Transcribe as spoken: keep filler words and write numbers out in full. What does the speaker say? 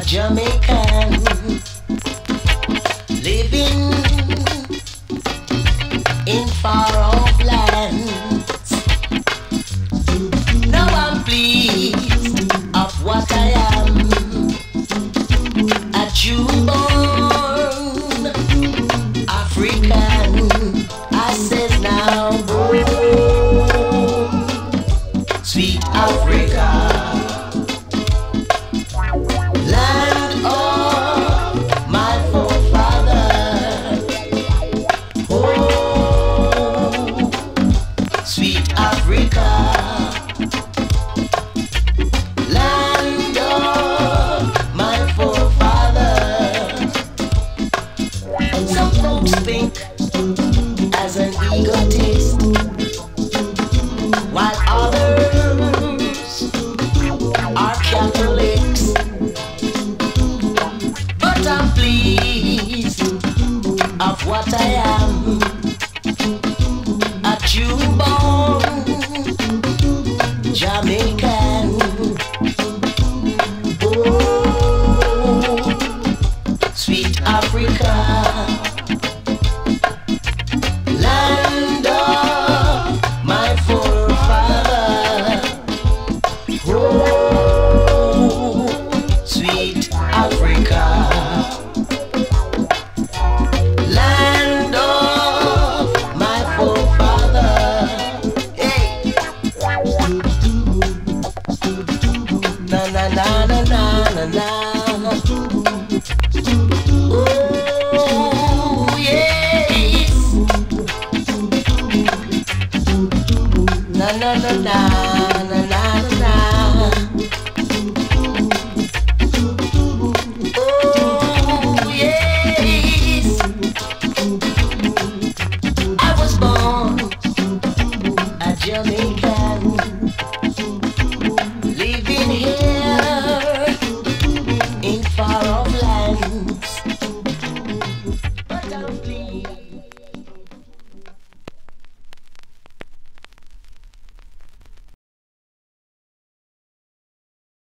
Jamaican living in far off lands. Now I'm pleased of what I am, a Jew-born African. I says now, oh, sweet Africa. As an egotist, while others are Catholics, but I'm pleased of what I am, a Jew-born Jamaican. Oh, sweet Africa. Oh.